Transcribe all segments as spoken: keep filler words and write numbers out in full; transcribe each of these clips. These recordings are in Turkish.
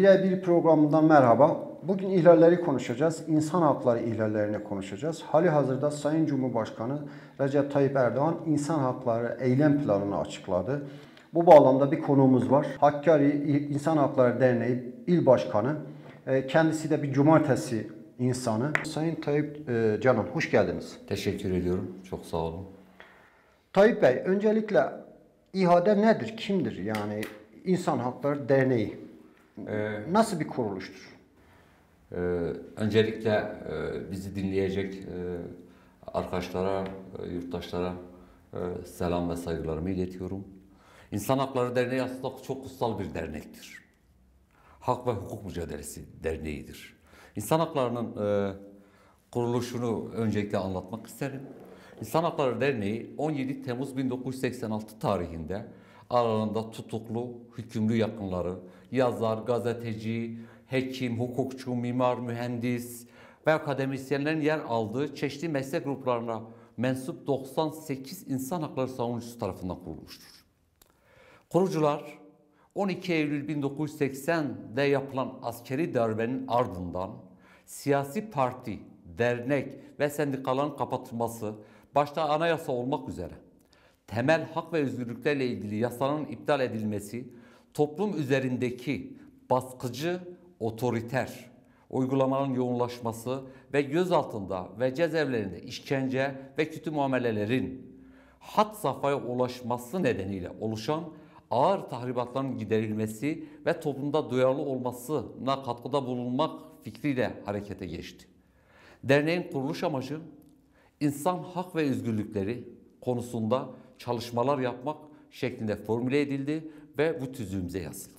Birebir programından merhaba. Bugün ihlalleri konuşacağız. İnsan hakları ihlallerini konuşacağız. Halihazırda Sayın Cumhurbaşkanı Recep Tayyip Erdoğan insan hakları eylem planını açıkladı. Bu bağlamda bir konuğumuz var. Hakkari İnsan Hakları Derneği İl Başkanı. Kendisi de bir cumartesi insanı. Sayın Tayyip e, Canım, hoş geldiniz. Teşekkür ediyorum. Çok sağ olun. Tayyip Bey, öncelikle İHAD nedir, kimdir? Yani İnsan Hakları Derneği Ee, nasıl bir kuruluştur? e, öncelikle e, bizi dinleyecek e, arkadaşlara, e, yurttaşlara e, selam ve saygılarımı iletiyorum. İnsan Hakları Derneği aslında çok kutsal bir dernektir. Hak ve hukuk mücadelesi derneğidir. İnsan haklarının e, kuruluşunu öncelikle anlatmak isterim. İnsan Hakları Derneği on yedi Temmuz bin dokuz yüz seksen altı tarihinde aralarında tutuklu, hükümlü yakınları, yazar, gazeteci, hekim, hukukçu, mimar, mühendis ve akademisyenlerin yer aldığı çeşitli meslek gruplarına mensup doksan sekiz insan hakları savunucusu tarafından kurulmuştur. Kurucular on iki Eylül bin dokuz yüz seksen'de yapılan askeri darbenin ardından siyasi parti, dernek ve sendikaların kapatılması, başta anayasa olmak üzere temel hak ve özgürlüklerle ilgili yasanın iptal edilmesi, toplum üzerindeki baskıcı, otoriter uygulamaların yoğunlaşması ve gözaltında ve cezaevlerinde işkence ve kötü muamelelerin had safhaya ulaşması nedeniyle oluşan ağır tahribatların giderilmesi ve toplumda duyarlı olmasına katkıda bulunmak fikriyle harekete geçti. Derneğin kuruluş amacı insan hak ve özgürlükleri konusunda çalışmalar yapmak şeklinde formüle edildi ve bu tüzüğümüze yazıldı.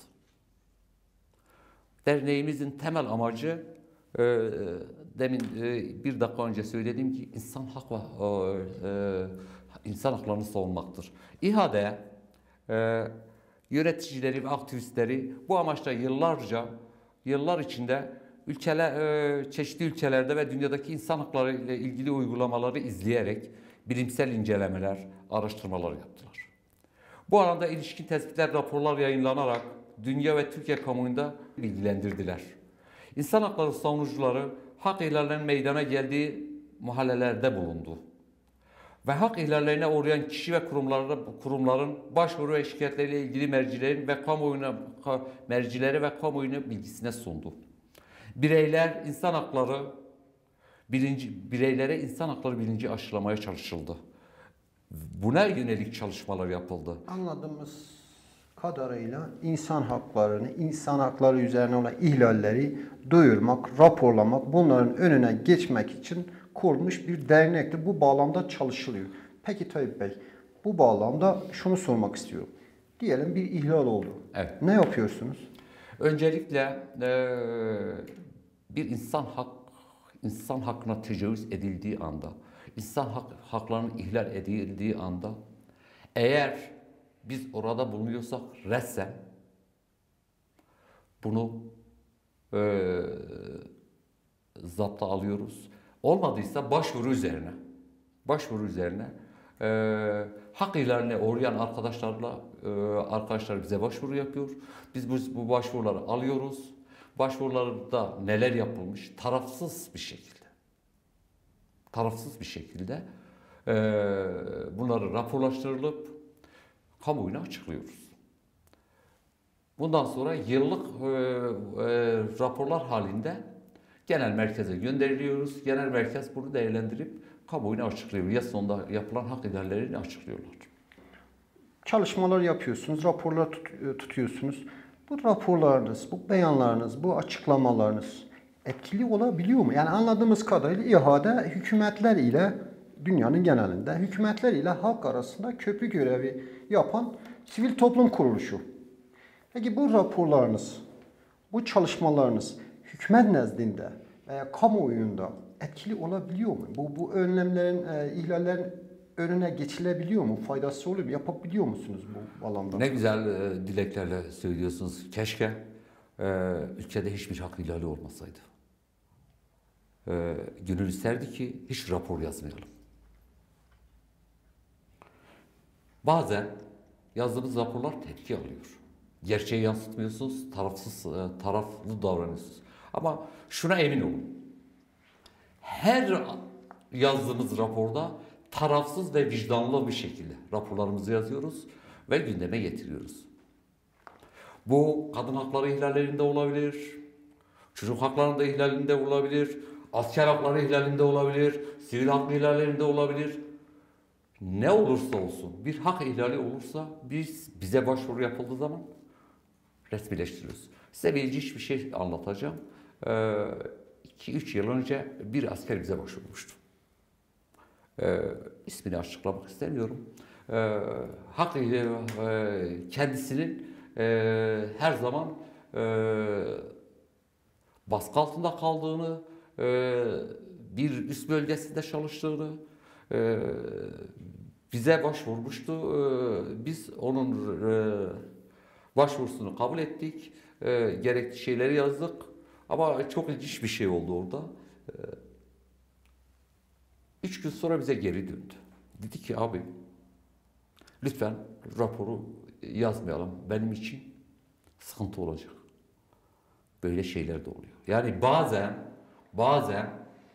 Derneğimizin temel amacı e, demin e, bir dakika önce söylediğim ki insan hak ve e, insan haklarını savunmaktır. İHAD'ye e, yöneticileri ve aktivistleri bu amaçla yıllarca, yıllar içinde ülkeler, e, çeşitli ülkelerde ve dünyadaki insan hakları ile ilgili uygulamaları izleyerek bilimsel incelemeler, araştırmalar yaptılar. Bu alanda ilişkin tespitler, raporlar yayınlanarak dünya ve Türkiye kamuoyunda bilgilendirdiler. İnsan hakları savunucuları hak ihlallerinin meydana geldiği mahallelerde bulundu. Ve hak ihlallerine uğrayan kişi ve kurumlara, kurumların başvuru ve şikayetleriyle ilgili mercilerin ve kamuoyuna mercileri ve kamuoyuna bilgisine sundu. Bireyler insan hakları bilinci, bireylere insan hakları bilinci aşılamaya çalışıldı. Buna yönelik çalışmalar yapıldı. Anladığımız kadarıyla insan haklarını, insan hakları üzerine olan ihlalleri duyurmak, raporlamak, bunların önüne geçmek için kurulmuş bir dernektir. Bu bağlamda çalışılıyor. Peki Tayyip Bey, bu bağlamda şunu sormak istiyorum. Diyelim bir ihlal oldu. Evet. Ne yapıyorsunuz? Öncelikle e, bir insan hak insan hakkına tecavüz edildiği anda, insan hak, haklarının ihlal edildiği anda, eğer biz orada bulunuyorsak resen bunu e, zapta alıyoruz. Olmadıysa başvuru üzerine, başvuru üzerine e, hak ihlaline uğrayan arkadaşlarla e, arkadaşlar bize başvuru yapıyor. Biz bu, bu başvuruları alıyoruz. Başvurularda neler yapılmış? Tarafsız bir şekilde, tarafsız bir şekilde e, bunları raporlaştırılıp kamuoyuna açıklıyoruz. Bundan sonra yıllık e, e, raporlar halinde genel merkeze gönderiliyoruz. Genel merkez bunu değerlendirip kamuoyuna açıklıyor. Yaz sonunda yapılan hak ihlallerini açıklıyorlar. Çalışmalar yapıyorsunuz, raporlar tut tutuyorsunuz. Bu raporlarınız, bu beyanlarınız, bu açıklamalarınız etkili olabiliyor mu? Yani anladığımız kadarıyla İHA'da hükümetler ile dünyanın genelinde hükümetler ile halk arasında köprü görevi yapan sivil toplum kuruluşu. Peki bu raporlarınız, bu çalışmalarınız hükümet nezdinde veya kamuoyunda etkili olabiliyor mu? Bu, bu önlemlerin, e, ihlallerin önüne geçilebiliyor mu? Faydası oluyor mu? Yapabiliyor musunuz bu alanda? Ne güzel e, dileklerle söylüyorsunuz. Keşke e, ülkede hiçbir hak ihlali olmasaydı. E, gönül isterdi ki hiç rapor yazmayalım. Bazen yazdığımız raporlar tepki alıyor. Gerçeği yansıtmıyorsunuz, tarafsız, e, taraflı davranıyorsunuz. Ama şuna emin olun. Her yazdığımız raporda tarafsız ve vicdanlı bir şekilde raporlarımızı yazıyoruz ve gündeme getiriyoruz. Bu kadın hakları ihlallerinde olabilir, çocuk haklarında ihlalinde olabilir, asker hakları ihlalinde olabilir, sivil hak ihlallerinde olabilir. Ne olursa olsun bir hak ihlali olursa biz bize başvuru yapıldığı zaman resmileştiriyoruz. Size bir ilginç bir şey anlatacağım. iki üç yıl önce bir asker bize başvurmuştu. Ee, ismini açıklamak istemiyorum. Ee, hak e, kendisinin e, her zaman e, baskı altında kaldığını, e, bir üst bölgesinde çalıştığını e, bize başvurmuştu. E, biz onun e, başvurusunu kabul ettik. E, gerekli şeyleri yazdık. Ama çok ilginç bir şey oldu orada. E, üç gün sonra bize geri döndü. Dedi ki abi lütfen raporu yazmayalım. Benim için sıkıntı olacak. Böyle şeyler de oluyor. Yani bazen bazen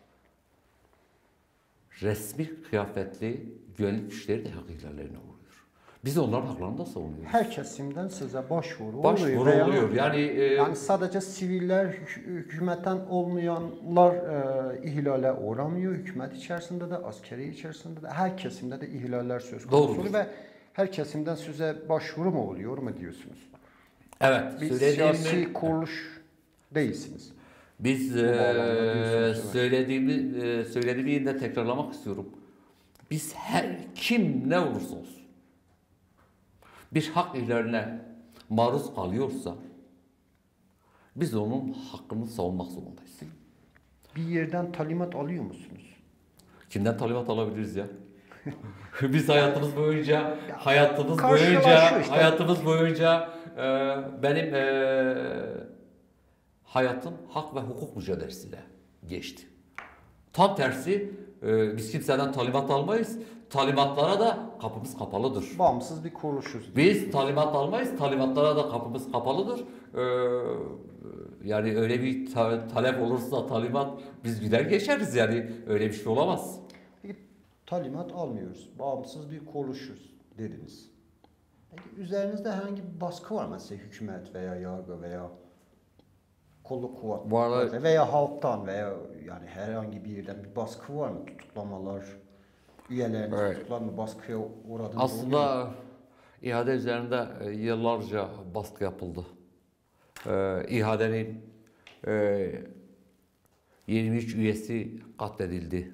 resmi kıyafetli güvenlik güçleri de hak ihlallerine uğruyor. Biz onların haklarını da savunuyoruz. Her kesimden size başvuru, Başvuru oluyor. Veya, oluyor. Yani, e, yani sadece siviller, hük- hükümetten olmayanlar e, ihlale uğramıyor. Hükümet içerisinde de, askeri içerisinde de, her kesimde de ihlaller söz konusu. Doğrudur. Ve her kesimden size başvuru mu oluyor mu diyorsunuz? evet. Bir söylediğimi- siyasi kuruluş değilsiniz. Biz Bu bağlamda e, diyorsunuz, evet. söylediğimi e, söylediğimi yine tekrarlamak istiyorum. Biz her kim ne olursa olsun bir hak ihlaline maruz kalıyorsa biz onun hakkını savunmak zorundayız. Bir yerden talimat alıyor musunuz? Kimden talimat alabiliriz ya? Biz hayatımız boyunca hayatımız karşılaşıyor boyunca işte. hayatımız boyunca e, benim e, hayatım hak ve hukuk mücadelesiyle geçti. Tam tersi e, biz kimseden talimat almayız. Talimatlara da kapımız kapalıdır. Bağımsız bir kuruluşuz. Biz talimat almayız. Talimatlara da kapımız kapalıdır. Ee, yani öyle bir ta- talep olursa talimat biz gider geçeriz yani öyle bir şey olamaz. Peki talimat almıyoruz. Bağımsız bir kuruluşuz dediniz. Peki üzerinizde herhangi bir baskı var mı? Mesela hükümet veya yargı veya kolluk Vallahi- kuvvetleri veya halktan veya yani herhangi bir yerden bir baskı var mı? Tutuklamalar, üyeleriniz Evet. tutuklanma, baskıya uğradığınız oluyor mu? Aslında ihale üzerinde e, yıllarca baskı yapıldı. Ee, ihadenin e, yirmi üç üyesi katledildi.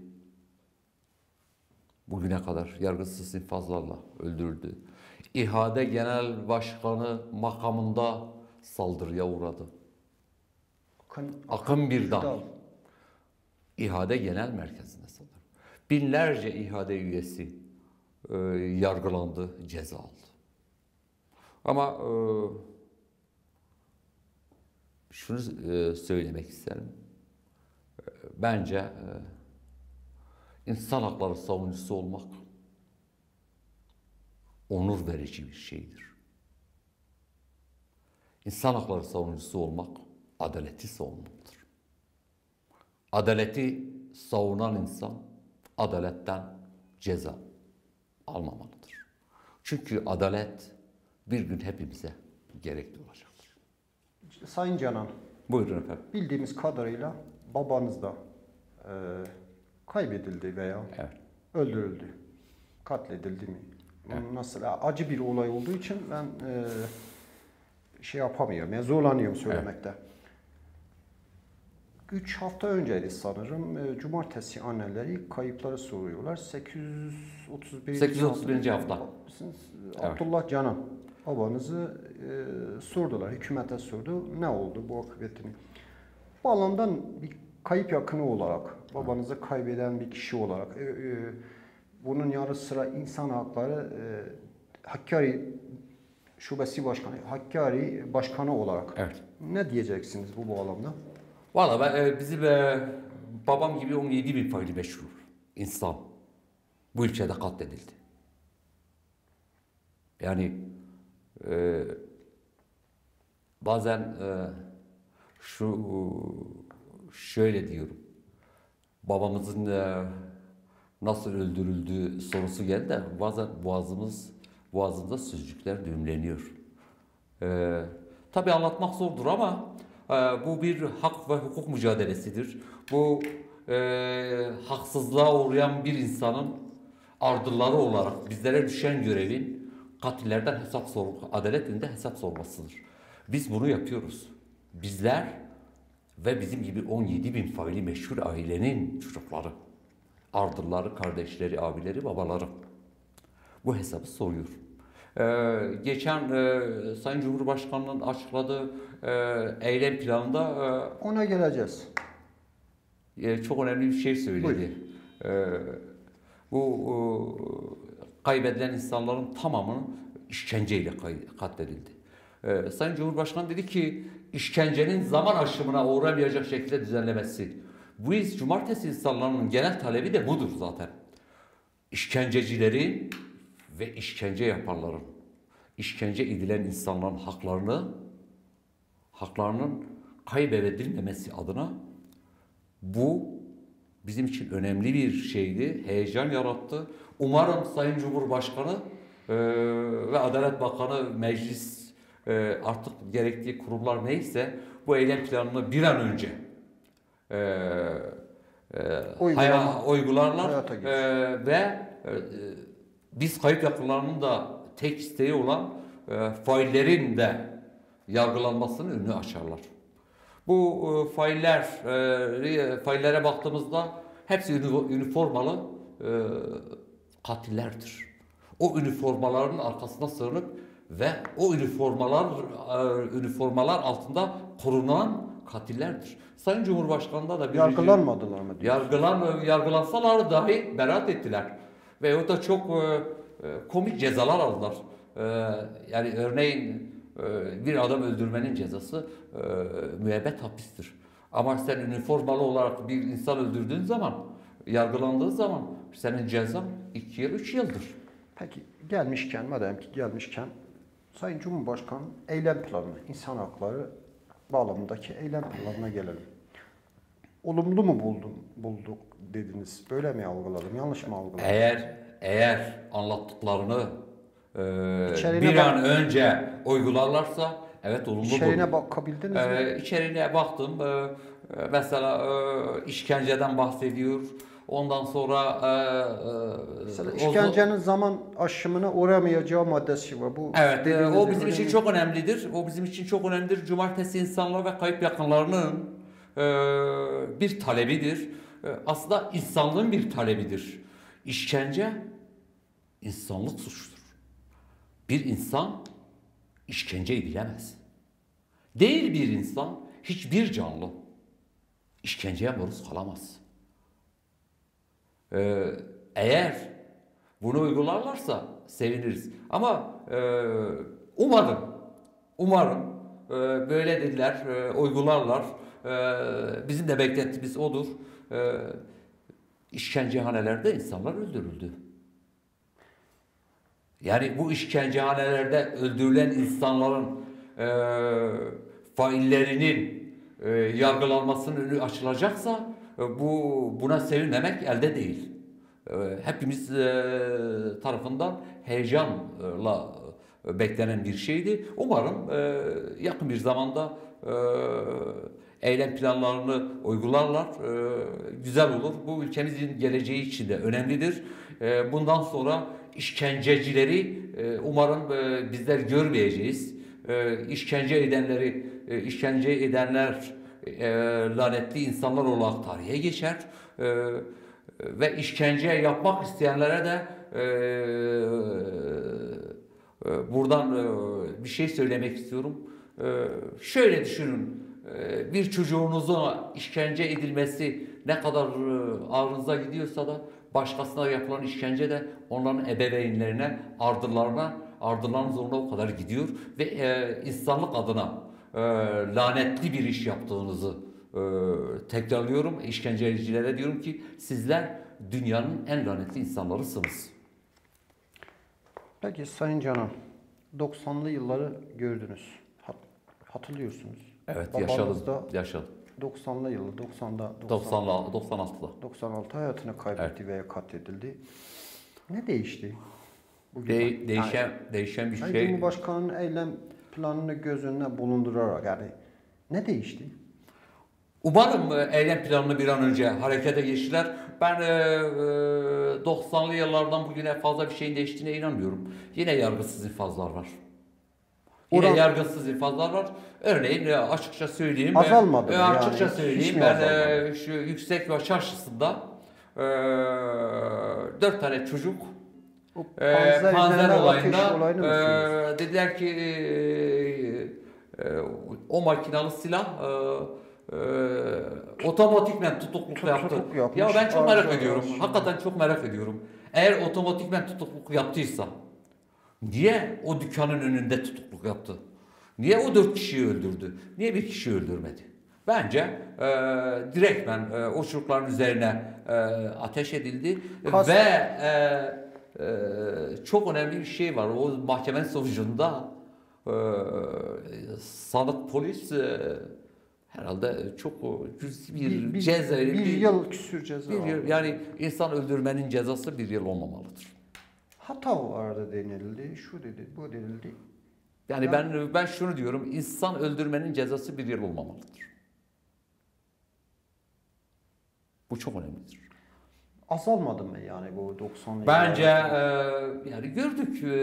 Bugüne kadar yargısız infazlarla öldürüldü. İHA'de Genel Başkanı makamında saldırıya uğradı. Akın, Akın Birdal. Birdal. İHA'de Genel Merkezi'nde saldırı. Binlerce İHA'de üyesi e, yargılandı, ceza aldı. Ama e, şunu e, söylemek isterim. E, bence e, insan hakları savunucusu olmak onur verici bir şeydir. İnsan hakları savunucusu olmak adaleti savunmaktır. Adaleti savunan insan adaletten ceza almamalıdır. Çünkü adalet bir gün hepimize gerekli olacaktır. Sayın Canan, Buyurun efendim. bildiğimiz kadarıyla babanız da e, kaybedildi veya Evet. öldürüldü. Katledildi mi? Evet. Nasıl? Acı bir olay olduğu için ben e, şey yapamıyorum. Yani zorlanıyorum söylemekte. Üç hafta önceydi sanırım. E, Cumartesi anneleri kayıpları soruyorlar. sekiz yüz otuz birinci. sekiz yüz otuz birinci hafta. Siz, Evet. Abdullah Canan babanızı e, sordular. Hükümete sordu. Ne oldu bu akıbetini? Bu alandan bir kayıp yakını olarak, babanızı kaybeden bir kişi olarak, e, e, bunun yanı sıra insan hakları e, Hakkari Şubesi Başkanı, Hakkari Başkanı olarak Evet. ne diyeceksiniz bu bağlamda? Valla ben, e, bizim e, babam gibi on yedi bin faili meşhur insan bu ülkede katledildi. Yani e, bazen e, şu şöyle diyorum. Babamızın e, nasıl öldürüldüğü sorusu geldi de bazen boğazımız boğazımda sözcükler düğümleniyor. E, tabii anlatmak zordur ama e, bu bir hak ve hukuk mücadelesidir. Bu e, haksızlığa uğrayan bir insanın ardılları olarak bizlere düşen görevin katillerden hesap sor, adalet önünde hesap sormasıdır. Biz bunu yapıyoruz. Bizler ve bizim gibi on yedi bin faili meşhur ailenin çocukları, ardılları, kardeşleri, abileri, babaları bu hesabı soruyor. Ee, geçen e, Sayın Cumhurbaşkanı'nın açıkladığı e, eylem planında Ona geleceğiz. e, çok önemli bir şey söyledi. E, bu e, kaybedilen insanların tamamının işkenceyle katledildi. E, Sayın Cumhurbaşkanı dedi ki işkencenin zaman aşımına uğramayacak şekilde düzenlemesi. Bu iz cumartesi insanlarının genel talebi de budur zaten. İşkencecilerin ve işkence yapanların, işkence edilen insanların haklarını, haklarının kaybedilmemesi adına bu bizim için önemli bir şeydi, heyecan yarattı. Umarım Sayın Cumhurbaşkanı e, ve Adalet Bakanı, meclis e, artık gerektiği kurumlar neyse bu eylem planını bir an önce e, e, Uygulama, haya, uygularlar e, ve e, biz kayıp yakınlarının da tek isteği olan e, faillerin de yargılanmasının önünü açarlar. Bu e, failler, e, faillere baktığımızda hepsi üniformalı e, katillerdir. O üniformaların arkasına sığınıp ve o üniformalar e, üniformalar altında korunan katillerdir. Sayın Cumhurbaşkanı'nda da bir yargılanmadılar mı? Yargılan, yargılansalar dahi beraat ettiler. Ve o da çok e, e, komik cezalar aldılar. E, yani örneğin e, bir adam öldürmenin cezası e, müebbet hapistir. Ama sen üniformalı olarak bir insan öldürdüğün zaman, yargılandığın zaman senin cezan iki yıl, üç yıldır. Peki gelmişken, madem ki gelmişken Sayın Cumhurbaşkanı eylem planı, insan hakları bağlamındaki eylem planına gelelim. Olumlu mu buldum, bulduk dediniz? Böyle mi algıladım? Yanlış mı algıladım? Eğer eğer anlattıklarını e, bir bak- an önce uygularlarsa evet olumlu İçeriğine buldum. bakabildiniz mi? Ee, içeriğine baktım. Ee, mesela e, işkenceden bahsediyor. Ondan sonra e, e, Mesela o- işkencenin zaman aşımına uğramayacağı maddesi var. Bu Evet, e, dediğiniz o bizim için önemli. çok önemlidir. O bizim için çok önemlidir. Cumartesi insanlar ve kayıp yakınlarının e, bir talebidir. E, aslında insanlığın bir talebidir. İşkence insanlık suçudur. Bir insan işkence edilemez. Değil bir insan, hiçbir canlı işkenceye maruz kalamaz. Ee, eğer bunu uygularlarsa seviniriz. Ama e, umarım, umarım e, böyle dediler, e, uygularlar. E, bizim de beklentimiz odur. E, işkencehanelerde insanlar öldürüldü. Yani bu işkencehanelerde öldürülen insanların e, faillerinin e, yargılanmasının önü açılacaksa e, bu buna sevinmemek elde değil. E, hepimiz e, tarafından heyecanla e, beklenen bir şeydi. Umarım e, yakın bir zamanda e, eylem planlarını uygularlar. E, güzel olur. Bu ülkemizin geleceği için de önemlidir. E, bundan sonra işkencecileri e, umarım e, bizler görmeyeceğiz. E, işkence edenleri, e, işkence edenler e, lanetli insanlar olarak tarihe geçer. E, ve işkence yapmak isteyenlere de e, e, buradan e, bir şey söylemek istiyorum. E, şöyle düşünün. E, bir çocuğunuzun işkence edilmesi ne kadar e, ağrınıza gidiyorsa da başkasına yapılan işkence de onların ebeveynlerine, ardırlarına, ardırların zoruna o kadar gidiyor ve e, insanlık adına e, lanetli bir iş yaptığınızı e, tekrarlıyorum. İşkencecilere diyorum ki sizler dünyanın en lanetli insanlarısınız. Peki Sayın Canan, doksanlı yılları gördünüz. Hatırlıyorsunuz. Evet, Babanız yaşadım. da Yaşadım. doksanlı yılı, doksanda, doksan, doksan altıda. doksan altı hayatını kaybetti Evet. veya katledildi. Ne değişti? Bugün De- değişen yani, değişen bir Sayın şey. Cumhurbaşkanı'nın eylem planını göz önüne bulundurarak yani ne değişti? Umarım e, eylem planını bir an önce harekete geçtiler. Ben e, e, doksanlı yıllardan bugüne fazla bir şeyin değiştiğine inanmıyorum. Yine yargısız infazlar var. Yine Oran- yargısız infazlar var. Örneğin e, açıkça söyleyeyim. e, Azalmadı e, mı açıkça yani? Hiç söyleyeyim. mi Ben azalmadı? e, şu yüksek ve çarşısında e, dört tane çocuk O e, panzer panzer üzerine ateş olayında olayını mı e, söylüyorsun? dediler ki e, e, o makinalı silah e, e, otomatikmen tutukluk Tut- yaptı. tutukluk yapmış, Ya ben çok merak arıza ediyorum. var. Hakikaten çok merak ediyorum. Eğer otomatikmen tutukluk yaptıysa niye o dükkanın önünde tutukluk yaptı? Niye o dört kişiyi öldürdü? Niye bir kişi öldürmedi? Bence e, direktmen e, o çocukların üzerine e, ateş edildi Kas- ve e, e, çok önemli bir şey var. O mahkemenin sonucunda e, sanık polis e, herhalde çok cüzi bir, Bir, bir, ceza bir, bir, yıl küsür ceza bir yıl, aldı. yani insan öldürmenin cezası bir yıl olmamalıdır. Hata vardı denildi, şu dedi, bu denildi. Yani Ya- ben ben şunu diyorum, insan öldürmenin cezası bir yıl olmamalıdır. Bu çok önemlidir. Azalmadı mı yani bu doksanlı Bence yıllarda? e, yani gördük e,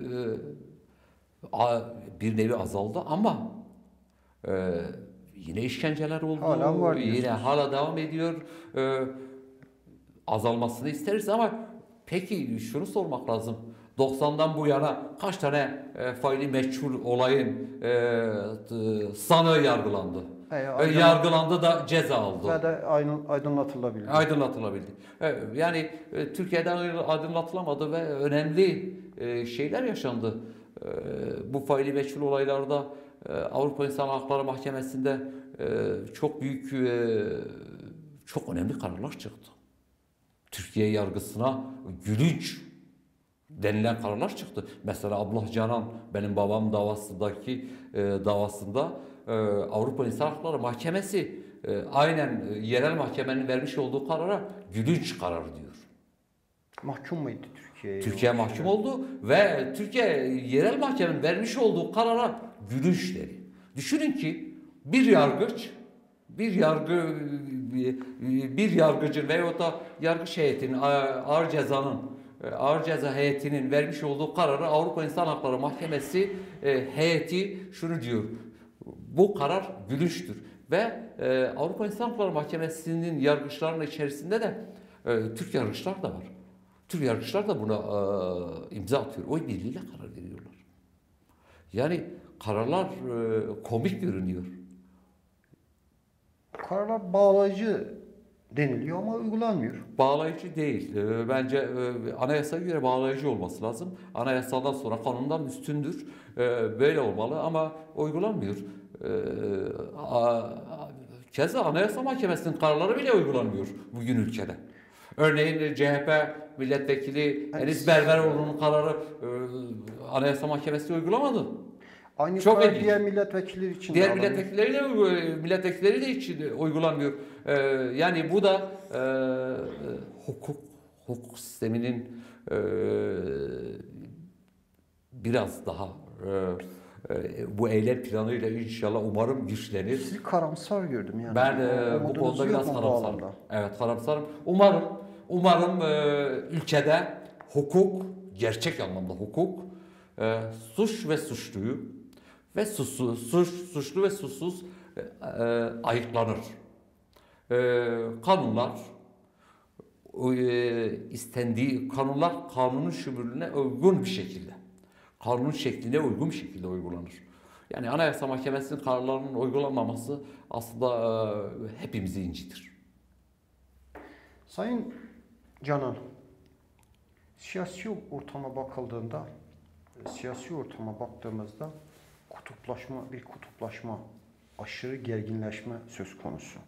e, a- bir nevi azaldı ama e, yine işkenceler oldu. Hala var Yine diyorsunuz. hala devam ediyor. E, azalmasını isteriz ama peki şunu sormak lazım. doksandan bu yana kaç tane e, faili meçhul olayın e, t- sanığı yargılandı? E, E, aydın- yargılandı da ceza aldı. Ve de aydın- aydınlatılabildi. Aydınlatılabildi. Evet, yani e, Türkiye'de aydınlatılamadı ve önemli e, şeyler yaşandı. E, bu faili meçhul olaylarda e, Avrupa İnsan Hakları Mahkemesi'nde e, çok büyük, e, çok önemli kararlar çıktı. Türkiye yargısına gülünç denilen kararlar çıktı. Mesela Abdullah Canan benim babam davasındaki e, davasında e, Avrupa İnsan Hakları Mahkemesi e, aynen e, yerel mahkemenin vermiş olduğu karara gülünç karar diyor. Mahkum muydu Türkiye'ye? Türkiye mahkum oldu ve Türkiye yerel mahkemenin vermiş olduğu karara gülünç dedi. Düşünün ki bir yargıç bir yargı bir yargıcın veyahut da yargıç heyetinin ağır cezanın ağır ceza heyetinin vermiş olduğu kararı Avrupa İnsan Hakları Mahkemesi e, heyeti şunu diyor. Bu karar gülünçtür ve e, Avrupa İnsan Hakları Mahkemesi'nin yargıçlarının içerisinde de e, Türk yargıçlar da var. Türk yargıçlar da buna e, imza atıyor. Oy birliğiyle karar veriyorlar. Yani kararlar e, komik görünüyor. Kararlar bağlayıcı deniliyor ama uygulanmıyor. Bağlayıcı değil. E, bence e, anayasaya göre bağlayıcı olması lazım. Anayasadan sonra kanundan üstündür. E, böyle olmalı ama uygulanmıyor. E, a, a, keza Anayasa Mahkemesi'nin kararları bile uygulanmıyor bugün ülkede. Örneğin C H P milletvekili Enis Berberoğlu'nun kararı e, Anayasa Mahkemesi uygulamadı. Aynı Çok karar ilginç. diğer milletvekilleri için de Diğer alınıyor. milletvekilleri de milletvekilleri de hiç uygulanmıyor. Ee, yani bu da e, hukuk hukuk sisteminin e, biraz daha e, e, bu eylem planıyla inşallah umarım güçlenir. Sizi karamsar gördüm yani. Ben e, bu Umudunuz konuda yok biraz mu bu karamsarım. alanda? Evet, karamsarım. Umarım umarım e, ülkede hukuk, gerçek anlamda hukuk, e, suç ve suçluyu ve suçsuz, suç, suçlu ve suçsuz e, e, ayıklanır. E, kanunlar e, istendiği kanunlar kanunun şumulüne uygun bir şekilde, kanunun şekline uygun bir şekilde uygulanır. Yani Anayasa Mahkemesi'nin kararlarının uygulanmaması aslında e, hepimizi incitir. Sayın Canan, siyasi ortama bakıldığında, siyasi ortama baktığımızda kutuplaşma, bir kutuplaşma, aşırı gerginleşme söz konusu.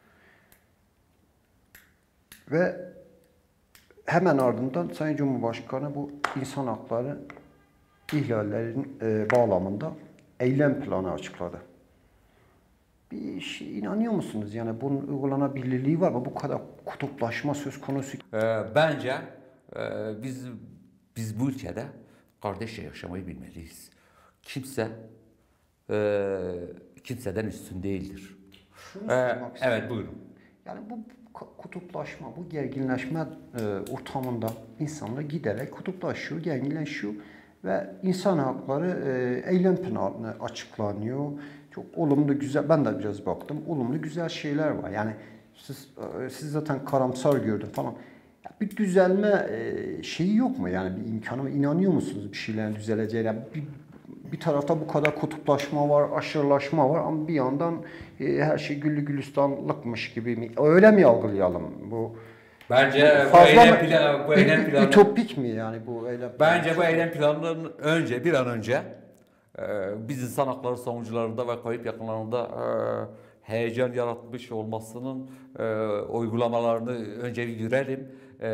Ve hemen ardından Sayın Cumhurbaşkanı bu insan hakları ihlallerin e, bağlamında eylem planı açıkladı. Bir şey inanıyor musunuz? Yani bunun uygulanabilirliği var mı? Bu kadar kutuplaşma söz konusu. Ee, bence e, biz biz bu ülkede kardeşçe yaşamayı bilmeliyiz. Kimse e, kimseden üstün değildir. Şunu Ee, sormak istiyorum. evet buyurun. Yani bu kutuplaşma, bu gerginleşme e, ortamında insanlar giderek kutuplaşıyor, gerginleşiyor ve insan hakları e, eylem planı açıklanıyor. Çok olumlu, güzel, ben de biraz baktım, olumlu güzel şeyler var. Yani siz, e, siz zaten karamsar gördüm falan. Ya bir düzelme e, şeyi yok mu? Yani bir imkanı, inanıyor musunuz bir şeylerin düzeleceğine? Bir, bir tarafta bu kadar kutuplaşma var, aşırılaşma var ama bir yandan e, her şey güllü gülistanlıkmış gibi mi? Öyle mi algılayalım? Bu Bence bu fazla eylem mı, planı, bu eylem ü- planı ütopik mi yani bu eylem planı? bence bu eylem planının önce bir an önce e, biz insan hakları savunucularında ve kayıp yakınlarında e, heyecan yaratmış olmasının e, uygulamalarını önce bir görelim. E,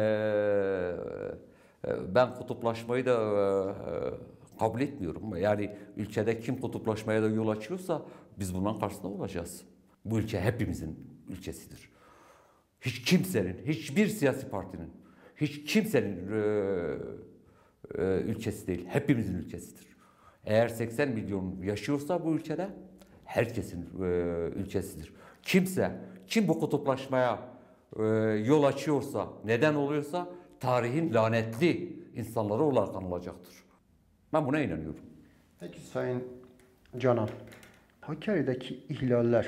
e, ben kutuplaşmayı da e, kabul etmiyorum. Yani ülkede kim kutuplaşmaya da yol açıyorsa biz bundan karşısında olacağız. Bu ülke hepimizin ülkesidir. Hiç kimsenin, hiçbir siyasi partinin, hiç kimsenin e, e, ülkesi değil, hepimizin ülkesidir. Eğer seksen milyon yaşıyorsa bu ülkede herkesin e, ülkesidir. Kimse, kim bu kutuplaşmaya e, yol açıyorsa, neden oluyorsa tarihin lanetli insanları olarak anılacaktır. Ben buna inanıyorum. Peki Sayın Canan, Hakkari'deki ihlaller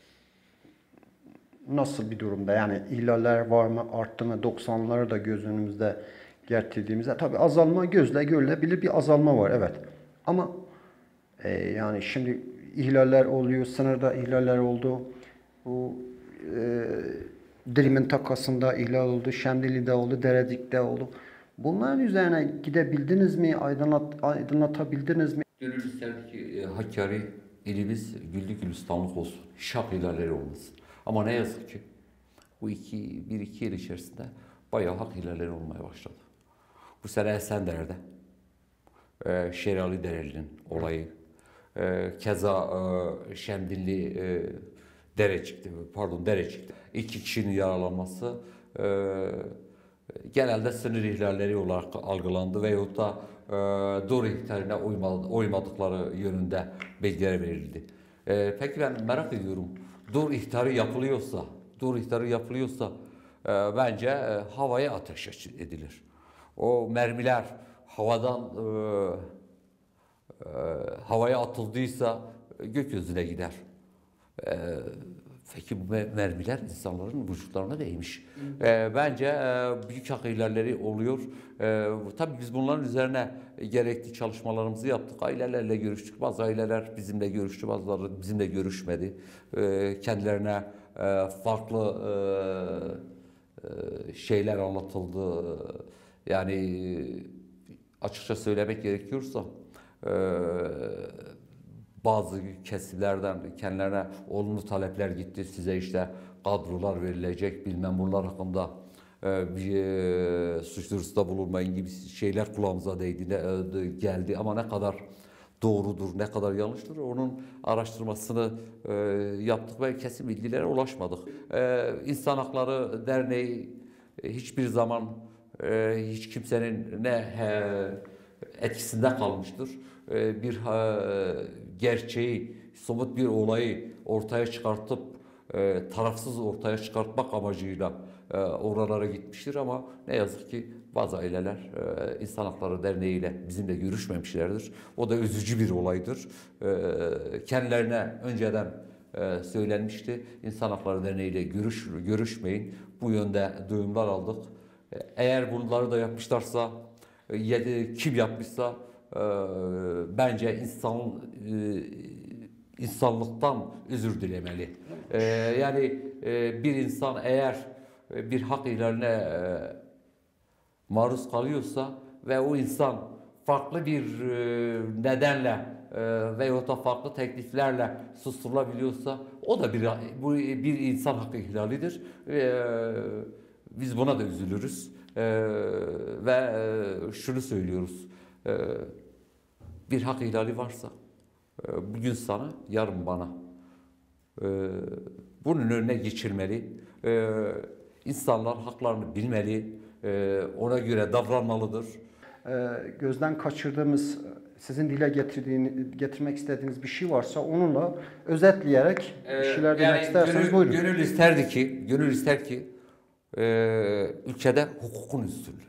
nasıl bir durumda? Yani ihlaller var mı, arttı mı? doksanları da göz önümüzde getirdiğimizde tabii azalma gözle görülebilir bir azalma var, evet. Ama e, yani şimdi ihlaller oluyor, sınırda ihlaller oldu. Bu e, Dilimin takasında ihlal oldu, Şemdili'de oldu, Derecik'te oldu. Bunların üzerine gidebildiniz mi, aydınlat, aydınlatabildiniz mi? Gönül isterdi ki e, Hakkari ilimiz güllük gülistanlık olsun. Şap ilerleri olmasın. Ama ne yazık ki bu iki, bir iki yıl içerisinde bayağı hak ilerleri olmaya başladı. Bu sene Esenler'de e, Şerali Dereli'nin olayı, e, keza e, Şemdinli e, Derecik'te, pardon Derecik'te iki kişinin yaralanması e, genelde sınır ihlalleri olarak algılandı veyahut da e, doğru ihtarine uymadıkları yönünde bilgiler verildi. E, peki ben merak ediyorum, doğru ihtarı yapılıyorsa, doğru ihtarı yapılıyorsa e, bence e, havaya ateş edilir. O mermiler havadan e, e, havaya atıldıysa gökyüzüne gider. E, Peki bu mermiler insanların vücutlarına değmiş. E, bence e, büyük hak ihlalleri oluyor. E, tabii biz bunların üzerine gerekli çalışmalarımızı yaptık. Ailelerle görüştük. Bazı aileler bizimle görüştü, bazıları bizimle görüşmedi. E, kendilerine e, farklı e, e, şeyler anlatıldı. Yani açıkça söylemek gerekiyorsa e, bazı kesimlerden kendilerine olumlu talepler gitti. Size işte kadrolar verilecek, bilmem bunlar hakkında e, bir e, suç duyurusunda bulunmayın gibi şeyler kulağımıza değdi, ne, e, geldi. Ama ne kadar doğrudur, ne kadar yanlıştır onun araştırmasını e, yaptık ve kesin bilgilere ulaşmadık. E, İnsan Hakları Derneği e, hiçbir zaman e, hiç kimsenin ne he, etkisinde kalmıştır. E, bir e, gerçeği, somut bir olayı ortaya çıkartıp e, tarafsız ortaya çıkartmak amacıyla e, oralara gitmiştir ama ne yazık ki bazı aileler e, İnsan Hakları Derneği ile bizimle görüşmemişlerdir. O da üzücü bir olaydır. E, kendilerine önceden e, söylenmişti. İnsan Hakları Derneği ile görüş, görüşmeyin. Bu yönde duyumlar aldık. E, eğer bunları da yapmışlarsa, e, kim yapmışsa e, bence insan e, insanlıktan özür dilemeli. E, yani e, bir insan eğer e, bir hak ihlaline e, maruz kalıyorsa ve o insan farklı bir e, nedenle e, veyahut da farklı tekliflerle susturulabiliyorsa o da bir bu bir insan hakkı ihlalidir. E, biz buna da üzülürüz e, ve e, şunu söylüyoruz. E, bir hak ihlali varsa e, bugün sana, yarın bana. E, bunun önüne geçilmeli. E, insanlar haklarını bilmeli. E, ona göre davranmalıdır. Ee, gözden kaçırdığımız, sizin dile getirdiğini, getirmek istediğiniz bir şey varsa onunla özetleyerek bir şeyler demek isterseniz gönül, buyurun. Gönül isterdi ki, gönül ister ki e, ülkede hukukun üstünlüğü.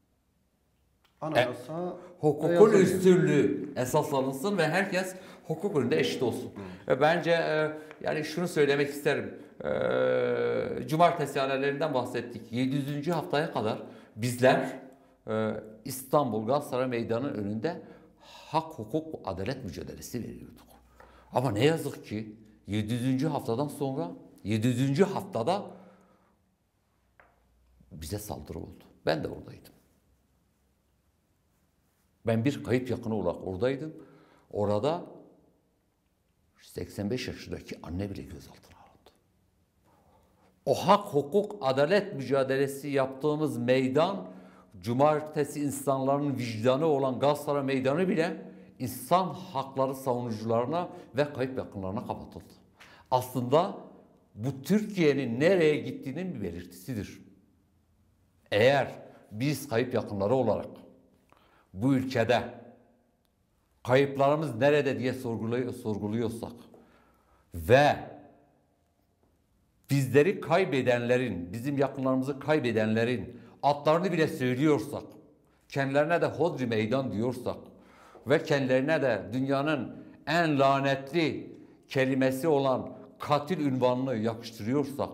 Anayasa Hukukun yazılıyor. üstünlüğü esas alınsın ve herkes hukuk önünde eşit olsun. Ve bence e, yani şunu söylemek isterim. E, Cumartesi alelerinden bahsettik. yedi yüzüncü haftaya kadar bizler e, İstanbul Galatasaray Meydanı önünde hak, hukuk, adalet mücadelesi veriyorduk. Ama ne yazık ki yedi yüzüncü haftadan sonra yedi yüzüncü haftada bize saldırı oldu. Ben de oradaydım. Ben bir kayıp yakını olarak oradaydım. Orada seksen beş yaşındaki anne bile gözaltına alındı. O hak, hukuk, adalet mücadelesi yaptığımız meydan, cumartesi insanların vicdanı olan Galatasaray Meydanı bile insan hakları savunucularına ve kayıp yakınlarına kapatıldı. Aslında bu Türkiye'nin nereye gittiğinin bir belirtisidir. Eğer biz kayıp yakınları olarak bu ülkede kayıplarımız nerede diye sorguluyor, sorguluyorsak ve bizleri kaybedenlerin, bizim yakınlarımızı kaybedenlerin adlarını bile söylüyorsak, kendilerine de hodri meydan diyorsak ve kendilerine de dünyanın en lanetli kelimesi olan katil ünvanını yakıştırıyorsak,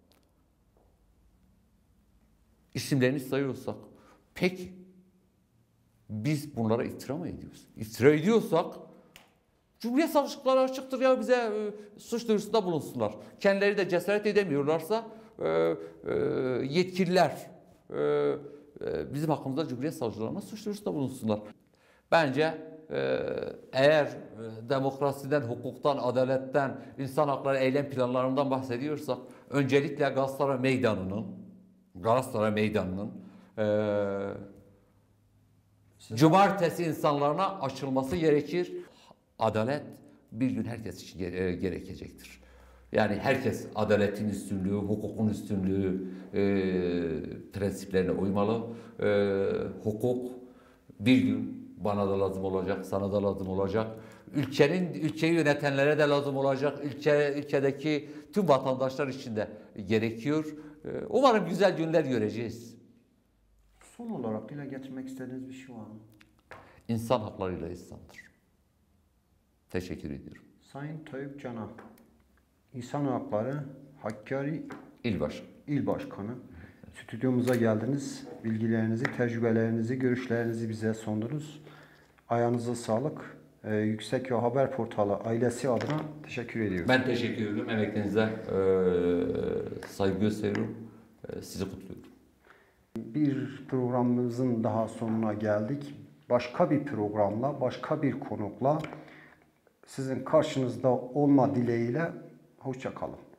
isimlerini sayıyorsak, peki biz bunlara iftira mı ediyoruz? İftira ediyorsak Cumhuriyet savcılıkları açıktır ya, bize e, suç duyurusunda bulunsunlar. Kendileri de cesaret edemiyorlarsa e, e, yetkililer e, e, bizim hakkımızda Cumhuriyet savcılarına suç duyurusunda bulunsunlar. Bence e, eğer e, demokrasiden, hukuktan, adaletten, insan hakları eylem planlarından bahsediyorsak öncelikle Galatasaray Meydanı'nın Galatasaray Meydanı'nın e, cumartesi insanlarına açılması gerekir. Adalet bir gün herkes için gere- gerekecektir. Yani herkes adaletin üstünlüğü, hukukun üstünlüğü e, prensiplerine uymalı. E, hukuk bir gün bana da lazım olacak, sana da lazım olacak. Ülkenin ülkeyi yönetenlere de lazım olacak. Ülke ülkedeki tüm vatandaşlar için de gerekiyor. E, umarım güzel günler göreceğiz. Son olarak dile getirmek istediğiniz bir şey var mı? İnsan haklarıyla insandır. Teşekkür ediyorum. Sayın Tayyip Canan, İnsan Hakları Hakkari İl Başkanı. İl Başkanı. Stüdyomuza geldiniz. Bilgilerinizi, tecrübelerinizi, görüşlerinizi bize sundunuz. Ayağınıza sağlık. Ee, Yüksek Yol Haber Portalı ailesi adına teşekkür ediyoruz. Ben teşekkür ediyorum. Emeklerinize e, saygı gösteriyorum. E, sizi kutluyorum. Bir programımızın daha sonuna geldik. Başka bir programla, başka bir konukla sizin karşınızda olma dileğiyle hoşça kalın.